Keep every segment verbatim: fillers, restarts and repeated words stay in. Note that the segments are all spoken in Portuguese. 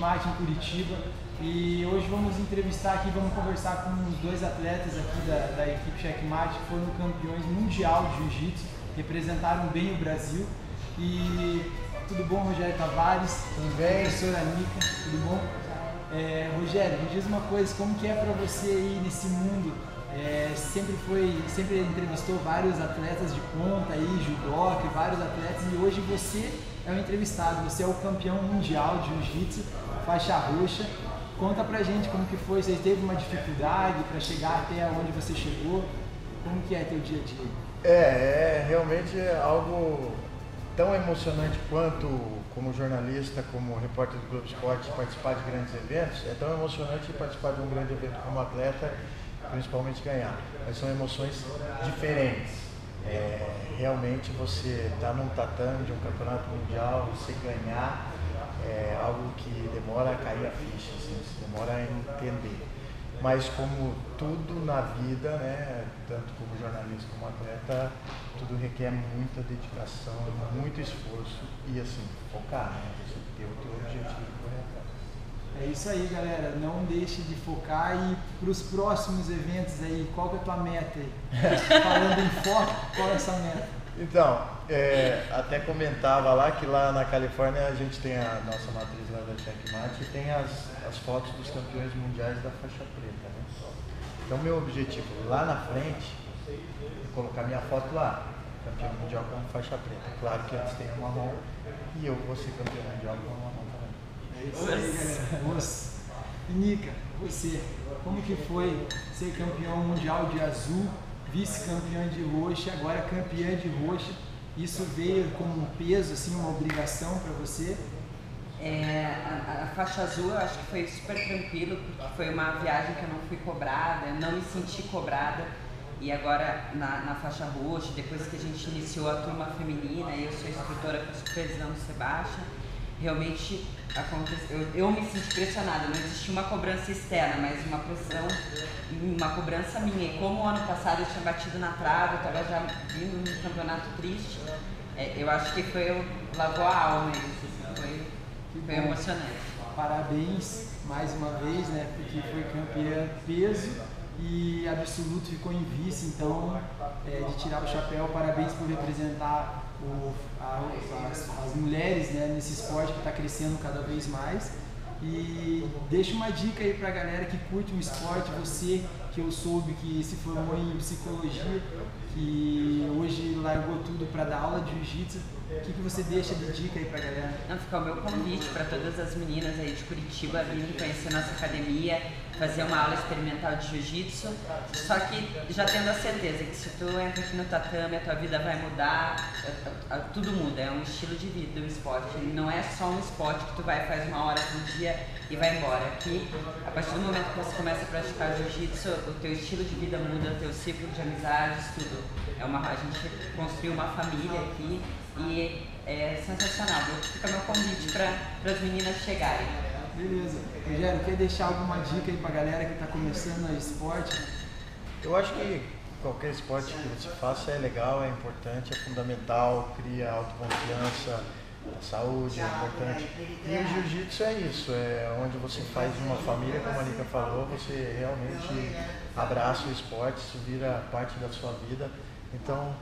Checkmate em Curitiba. E hoje vamos entrevistar aqui, vamos conversar com os dois atletas aqui da, da equipe Checkmate, que foram campeões mundial de Jiu-Jitsu, representaram bem o Brasil. E tudo bom, Rogério Tavares? Tudo bem? Professora Nica, tudo bom? É, Rogério, me diz uma coisa, como que é para você aí nesse mundo? É, sempre foi, sempre entrevistou vários atletas de ponta aí, judoca, vários atletas, e hoje você é o entrevistado, você é o campeão mundial de Jiu-Jitsu, faixa roxa. Conta pra gente como que foi, você teve uma dificuldade para chegar até onde você chegou, como que é teu dia a dia? É, é realmente algo tão emocionante quanto como jornalista, como repórter do Globo Esporte, participar de grandes eventos. É tão emocionante participar de um grande evento como atleta, principalmente ganhar. Mas são emoções diferentes. É, realmente você está num tatame de um campeonato mundial, você ganhar é algo que demora a cair a ficha, assim, você demora a entender. Mas como tudo na vida, né, tanto como jornalista como atleta, tudo requer muita dedicação, muito esforço e assim, focar, né? Você ter o teu objetivo correto. É isso aí, galera, não deixe de focar e para os próximos eventos aí, qual que é a tua meta aí? Falando em foco, qual é essa meta? Então, é, até comentava lá que lá na Califórnia a gente tem a nossa matriz lá da Checkmate e tem as, as fotos dos campeões mundiais da faixa preta, né? Então meu objetivo lá na frente é colocar minha foto lá, campeão mundial com faixa preta. Claro que antes tem a marrom e eu vou ser campeão mundial com a marrom também. É isso aí, galera. Nossa. E Nica, você, como que foi ser campeão mundial de azul, vice-campeã de roxa, agora campeã de roxa? Isso veio como um peso, assim, uma obrigação para você? É, a, a faixa azul eu acho que foi super tranquilo, porque foi uma viagem que eu não fui cobrada, eu não me senti cobrada. E agora na, na faixa roxa, depois que a gente iniciou a turma feminina, eu sou instrutora com supervisão do Sebastião, realmente aconteceu, eu, eu me senti pressionada, não existia uma cobrança externa, mas uma pressão, uma cobrança minha. E como ano passado eu tinha batido na trave, eu estava já vindo num campeonato triste, é, eu acho que foi, lavou a alma isso, assim, foi, foi emocionante. Parabéns mais uma vez, né, porque foi campeã peso e absoluto, ficou em vice, então é, de tirar o chapéu, parabéns por representar o, a, as, as mulheres, né, nesse esporte que está crescendo cada vez mais. E deixa uma dica aí pra galera que curte o esporte, você que eu soube que se formou em psicologia, que hoje largou tudo para dar aula de jiu-jitsu, o que, que você deixa de dica aí pra galera? Não, fica o meu convite para todas as meninas aí de Curitiba virem conhecer nossa academia, fazer uma aula experimental de jiu-jitsu, só que já tendo a certeza que se tu entra aqui no tatame, a tua vida vai mudar, tudo muda, é um estilo de vida o esporte, não é só um esporte que tu vai faz uma hora por dia e vai embora. Aqui, a partir do momento que você começa a praticar jiu-jitsu, o teu estilo de vida muda, o teu ciclo de amizades, tudo. É uma, a gente construiu uma família aqui e é sensacional. Fica meu convite para as meninas chegarem. Beleza. Rogério, quer deixar alguma dica aí pra galera que tá começando no esporte? Eu acho que qualquer esporte que você faça é legal, é importante, é fundamental, cria autoconfiança, saúde, é importante. E o jiu-jitsu é isso, é onde você faz uma família, como a Nica falou, você realmente abraça o esporte, isso vira parte da sua vida. Então,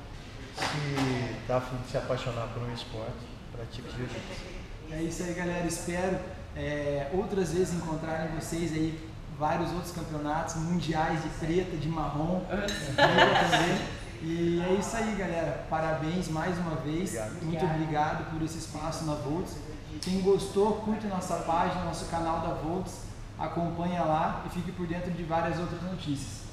se tá a fim de se apaixonar por um esporte, pratique jiu-jitsu. É isso aí, galera. Espero é, outras vezes encontrarem vocês aí, vários outros campeonatos mundiais de preta, de marrom, também. E é isso aí, galera. Parabéns mais uma vez. Obrigado. Muito obrigado por esse espaço na Volts. Quem gostou, curte nossa página, nosso canal da Volts, acompanha lá e fique por dentro de várias outras notícias.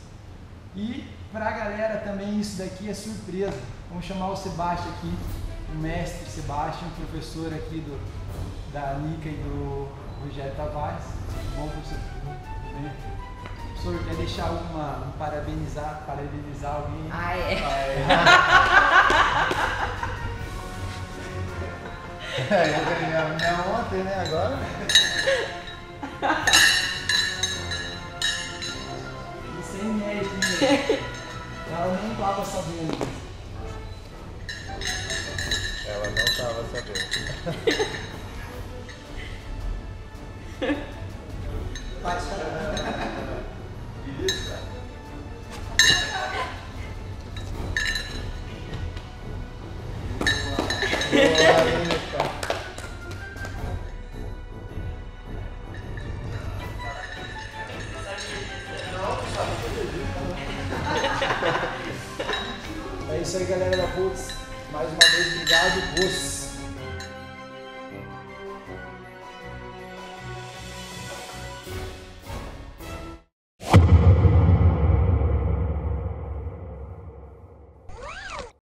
E pra galera também isso daqui é surpresa. Vamos chamar o Sebastião aqui, o mestre Sebastião, professor aqui do, da Nica e do Rogério Tavares. Bom, professor? Bem? Professor, quer deixar alguma, um parabenizar, parabenizar alguém? Ah, é? É, eu ganhei a minha ontem, né? Agora? E sem mérito, né? Ela não estava sabendo. Ela não estava sabendo. Pode É isso aí, galera da Puts. Mais uma vez, obrigado. Os